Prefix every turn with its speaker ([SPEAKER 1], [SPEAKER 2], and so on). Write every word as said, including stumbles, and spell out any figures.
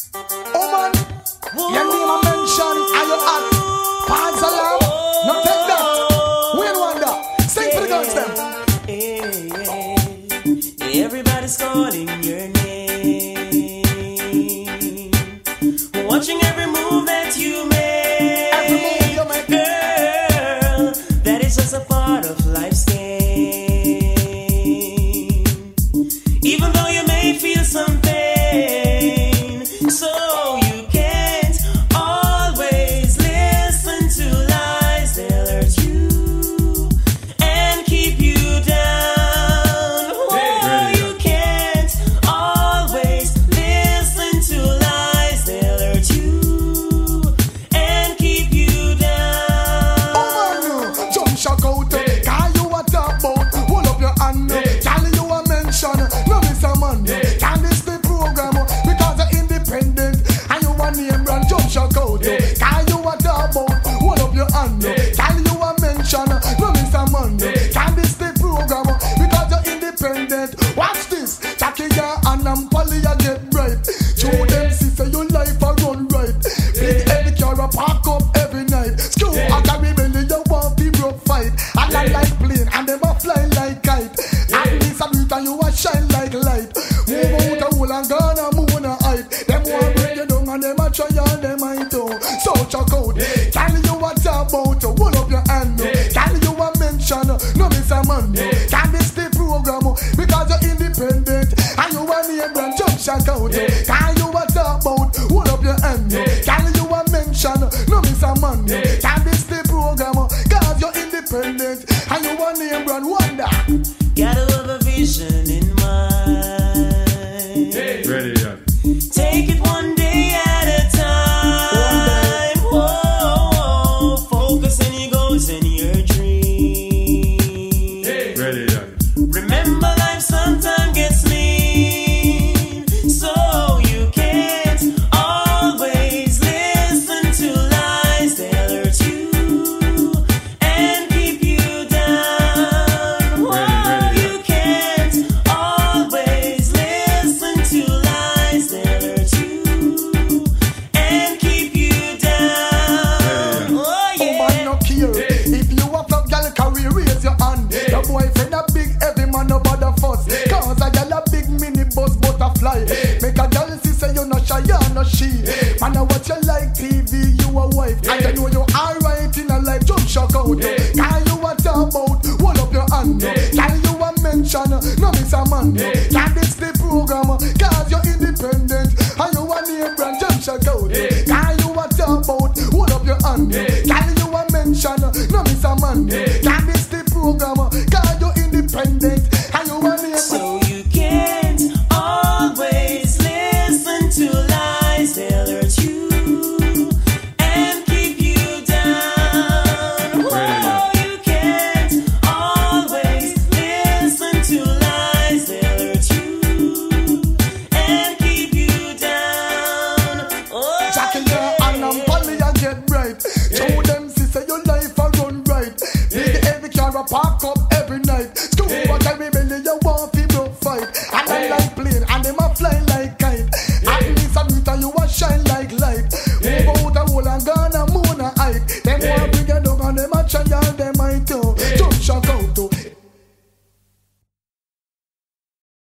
[SPEAKER 1] Oh man, your name I mention, are you hot? Pants alarm, no take that. Win wonder, sing for the girls them.
[SPEAKER 2] Everybody's calling your name, watching every move that you make.
[SPEAKER 1] Every move you make,
[SPEAKER 2] girl, that is just a part of life's game. Even though you may feel some pain, so you can't always listen to lies. They'll hurt you and keep you down. Oh, you can't always listen to lies. They'll hurt you and keep you down.
[SPEAKER 1] oh man, jump shock out. Call you a top bout, hold up your hand. Call you a mention, no miss a man. Can this the program because you're independent and you a name brand. Jump shock out. Call you a top bout, hold up your hand. Call you a mention, no miss a man. Can this the program because you're independent. Watch this, Jackie ya and I'm Polly ya get bright. Show them sister your life a run right. Big heavy car a park up every night. Screw I carry belly you want be broke fight. I like like plane and them a fly like kite. And this a beat and you a shine like light. Move out a hole and gonna move on a height. Them want break you down and them a try and them a do. So check out. Can you a talk about? Hold up your hand. Can you a mention? No miss a man. Can this the program because you're independent and you a name brand. Jump check out. Can you a talk about? Hold up your hand. Can you a mention? No miss a man. Can this the program because you're independent and you a name brand. Wonder.
[SPEAKER 2] Gotta have a vision in mind.
[SPEAKER 3] Ready, yeah.
[SPEAKER 2] Take it one day at a time. Whoa, focus on your goals and your dreams.
[SPEAKER 3] Ready, yeah.
[SPEAKER 2] Remember, life sometimes gets mean, so you can't always listen to lies. They'll hurt you and keep you down. Whoa, you can't always listen to lies. They'll hurt you and keep you down. Oh
[SPEAKER 1] Oh man,
[SPEAKER 2] yeah.
[SPEAKER 1] no care. If you have a girl career, raise your hand. Your boyfriend a big heavy man, no bother fuss. Cause a girl a big mini bus butterfly. Make a girl see say you not shy, you not she. Man, I watch you like T V, you a wife. And you know you alright in a life, jump shock out. Can you a talk about? Hold up your hand. Can you a mention? No miss a man. Can this the program? Cause you're independent and you a name brand, jump shock out. Can you a talk about? Hold up your hand.